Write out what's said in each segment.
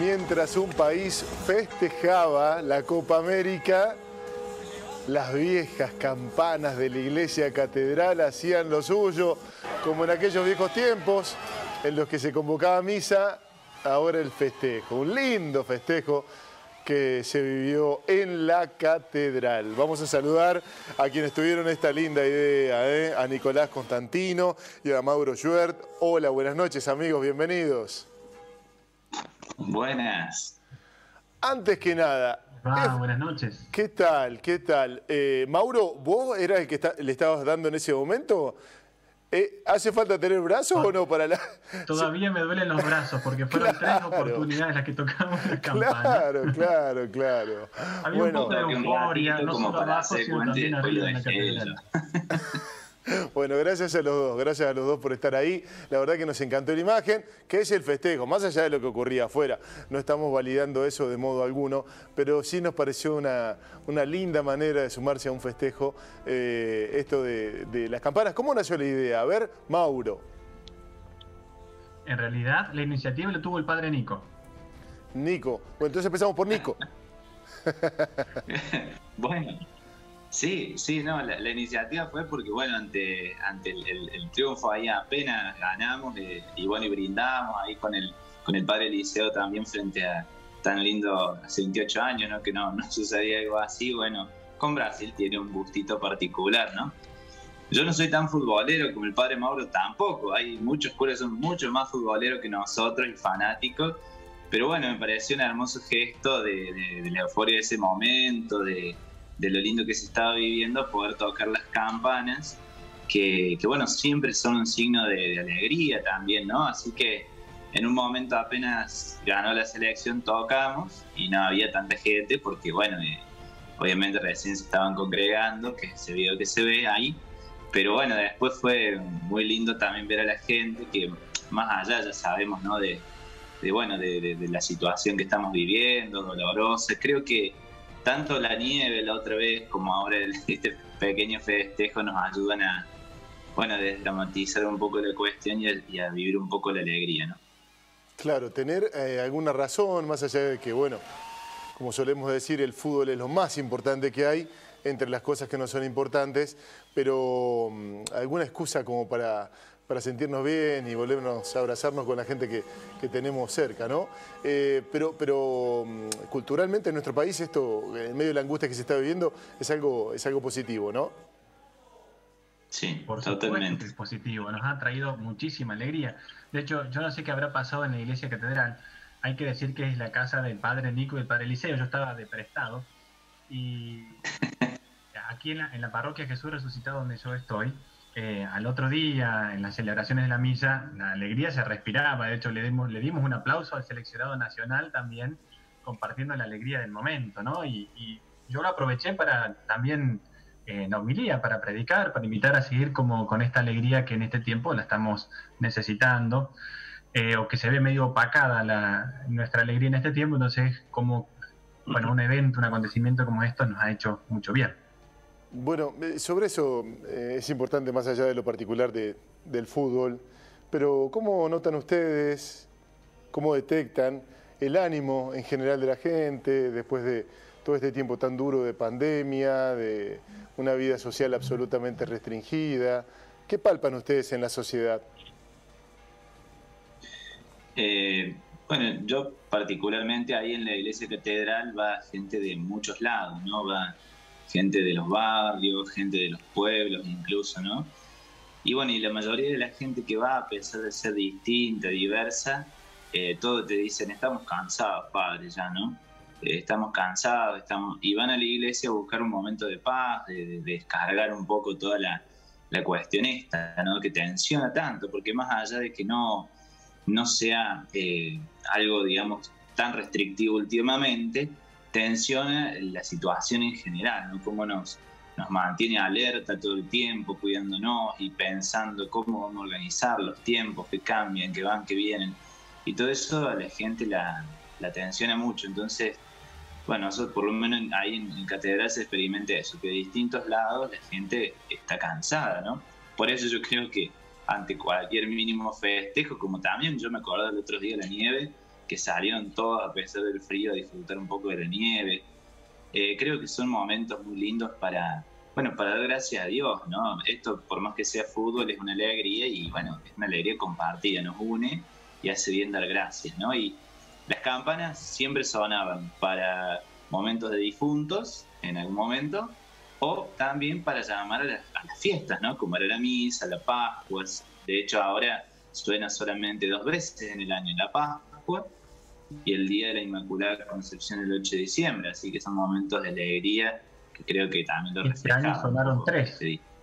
mientras un país festejaba la Copa América, las viejas campanas de la iglesia catedral hacían lo suyo, como en aquellos viejos tiempos en los que se convocaba misa, ahora el festejo, un lindo festejo que se vivió en la catedral. Vamos a saludar a quienes tuvieron esta linda idea, a Nicolás Constantino y a Mauro Schubert. Hola, buenas noches amigos, bienvenidos. Buenas. Antes que nada... buenas noches. ¿Qué tal? ¿Qué tal? Mauro, ¿vos eras el que le estabas dando en ese momento? ¿Hace falta tener brazos o no para la...? Todavía me duelen los brazos porque fueron tres oportunidades las que tocamos la campana. Claro. Había un poco de euforia, no solo abajo, sino también arriba en la catedral. Bueno, gracias a los dos por estar ahí. La verdad que nos encantó la imagen, que es el festejo, más allá de lo que ocurría afuera. No estamos validando eso de modo alguno, pero sí nos pareció una linda manera de sumarse a un festejo, esto de las campanas. ¿Cómo nació la idea? A ver, Mauro. En realidad, la iniciativa la tuvo el padre Nico. Nico. Bueno, entonces empezamos por Nico. Bueno. Sí, no, la iniciativa fue porque, bueno, ante el triunfo ahí apenas ganamos y bueno, y brindamos ahí con el padre Eliseo también frente a tan lindo, hace 28 años, ¿no? Que no sucedía algo así. Bueno, con Brasil tiene un gustito particular, ¿no? Yo no soy tan futbolero como el padre Mauro tampoco, hay muchos curas son mucho más futboleros que nosotros y fanáticos, pero bueno, me pareció un hermoso gesto de la euforia de ese momento, de lo lindo que se estaba viviendo, poder tocar las campanas, que bueno, siempre son un signo de alegría también, ¿no? Así que en un momento apenas ganó la selección, tocamos y no había tanta gente porque, bueno, obviamente recién se estaban congregando, que se vio que se ve ahí, pero bueno, después fue muy lindo también ver a la gente que más allá ya sabemos, ¿no? de la situación que estamos viviendo, dolorosa. Creo que tanto la nieve la otra vez como ahora este pequeño festejo nos ayudan a, bueno, desdramatizar un poco la cuestión y a vivir un poco la alegría, ¿no? Claro, tener alguna razón, más allá de que, bueno, como solemos decir, el fútbol es lo más importante que hay entre las cosas que no son importantes, pero alguna excusa como para sentirnos bien y volvernos a abrazarnos con la gente que tenemos cerca, ¿no? Pero culturalmente en nuestro país esto, en medio de la angustia que se está viviendo, es algo positivo, ¿no? Sí, por supuesto que es positivo, nos ha traído muchísima alegría. De hecho, yo no sé qué habrá pasado en la iglesia catedral. Hay que decir que es la casa del padre Nico y del padre Eliseo. Yo estaba de prestado y aquí en la parroquia Jesús Resucitado donde yo estoy, al otro día, en las celebraciones de la misa, la alegría se respiraba. De hecho, le dimos un aplauso al seleccionado nacional también, compartiendo la alegría del momento, ¿no? Y yo lo aproveché para también, la homilía, para predicar, para invitar a seguir con esta alegría que en este tiempo la estamos necesitando, o que se ve medio opacada nuestra alegría en este tiempo. Entonces, como bueno, un evento, un acontecimiento como esto nos ha hecho mucho bien. Bueno, sobre eso es importante más allá de lo particular del fútbol, pero ¿cómo notan ustedes, cómo detectan el ánimo en general de la gente después de todo este tiempo tan duro de pandemia, de una vida social absolutamente restringida? ¿Qué palpan ustedes en la sociedad? Bueno, yo particularmente ahí en la iglesia catedral va gente de muchos lados, ¿no? Va gente de los barrios, gente de los pueblos incluso, ¿no? Y bueno, y la mayoría de la gente que va, a pesar de ser distinta, diversa, todos te dicen, estamos cansados, padre, ya, ¿no? Estamos cansados, y van a la iglesia a buscar un momento de paz, de descargar un poco toda la cuestión esta, ¿no? Que tensiona tanto, porque más allá de que no sea algo, digamos, tan restrictivo últimamente, tensiona la situación en general, ¿no? Cómo nos mantiene alerta todo el tiempo, cuidándonos y pensando cómo vamos a organizar los tiempos que cambian, que van, que vienen. Y todo eso a la gente la tensiona mucho. Entonces, bueno, eso por lo menos ahí en Catedral se experimenta eso, que de distintos lados la gente está cansada, ¿no? Por eso yo creo que ante cualquier mínimo festejo, como también yo me acuerdo el otro día la nieve, que salieron todos a pesar del frío a disfrutar un poco de la nieve. Creo que son momentos muy lindos para dar gracias a Dios, ¿no? Esto, por más que sea fútbol, es una alegría y, bueno, es una alegría compartida, nos une y hace bien dar gracias, ¿no? Y las campanas siempre sonaban para momentos de difuntos, en algún momento, o también para llamar a las fiestas, ¿no? Como era la misa, la Pascua. De hecho, ahora suena solamente 2 veces en el año, la Pascua y el Día de la Inmaculada Concepción el 8 de diciembre. Así que son momentos de alegría que creo que también lo reflejaban. Este año sonaron 3.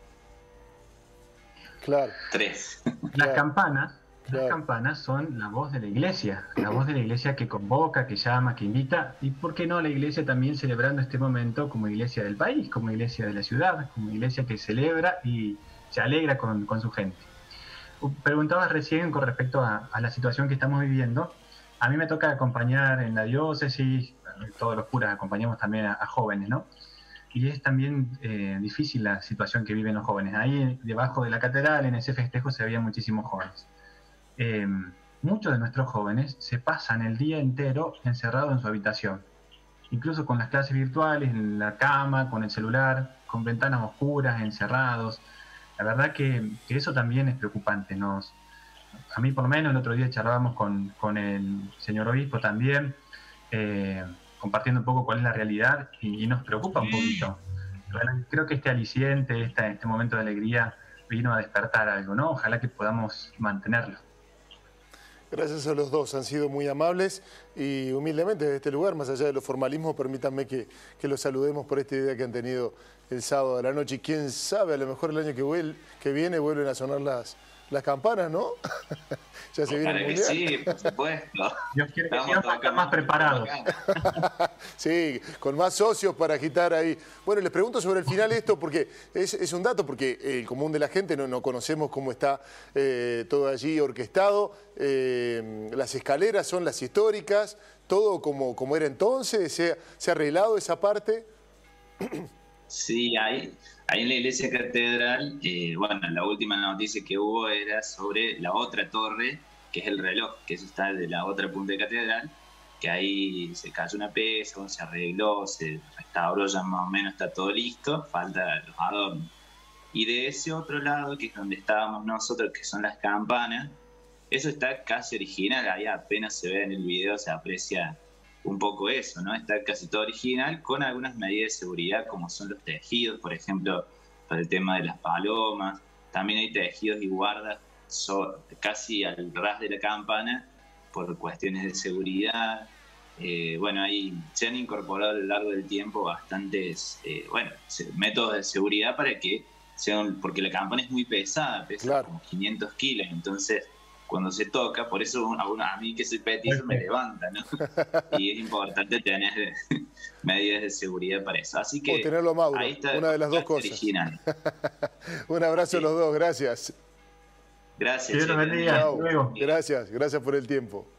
Claro. 3. Las campanas son la voz de la iglesia que convoca, que llama, que invita, y por qué no la iglesia también celebrando este momento como iglesia del país, como iglesia de la ciudad, como iglesia que celebra y se alegra con su gente. Preguntabas recién con respecto a la situación que estamos viviendo. A mí me toca acompañar en la diócesis, todos los curas acompañamos también a jóvenes, ¿no? Y es también difícil la situación que viven los jóvenes. Ahí debajo de la catedral, en ese festejo, se veían muchísimos jóvenes. Muchos de nuestros jóvenes se pasan el día entero encerrados en su habitación, incluso con las clases virtuales, en la cama, con el celular, con ventanas oscuras, encerrados. La verdad que eso también es preocupante. A mí por lo menos el otro día charlábamos con el señor obispo también, compartiendo un poco cuál es la realidad y nos preocupa un poquito. Creo que este aliciente, este momento de alegría vino a despertar algo, ¿no? Ojalá que podamos mantenerlo. Gracias a los dos, han sido muy amables y humildemente desde este lugar, más allá de los formalismos, permítanme que los saludemos por esta idea que han tenido el sábado de la noche. Y quién sabe, a lo mejor el año que viene vuelven a sonar las campanas, ¿no? Ya se viene el mundial. Sí, por supuesto. Dios quiere que estamos más preparados. Sí, con más socios para agitar ahí. Bueno, les pregunto sobre el final esto, porque es un dato, porque el común de la gente no conocemos cómo está todo allí orquestado. Las escaleras son las históricas, todo como era entonces. ¿Se ha arreglado esa parte? Sí, ahí en la iglesia catedral, la última noticia que hubo era sobre la otra torre, que es el reloj, que eso está de la otra punta de catedral, que ahí se cayó una pieza, se arregló, se restauró, ya más o menos está todo listo, falta los adornos. Y de ese otro lado, que es donde estábamos nosotros, que son las campanas, eso está casi original, ahí apenas se ve en el video, se aprecia un poco eso, ¿no? Está casi todo original, con algunas medidas de seguridad, como son los tejidos, por ejemplo, para el tema de las palomas. También hay tejidos y guardas casi al ras de la campana por cuestiones de seguridad. Ahí se han incorporado a lo largo del tiempo bastantes métodos de seguridad para que sean, porque la campana es muy pesada, pesa como 500 kilos, entonces cuando se toca, por eso a mí que soy petizo me levanta, ¿no? Y es importante tener medidas de seguridad para eso. Así que tenerlo, Mauro, ahí está una de las dos cosas. Original. Un abrazo a los dos, gracias. Gracias. Gracias por el tiempo.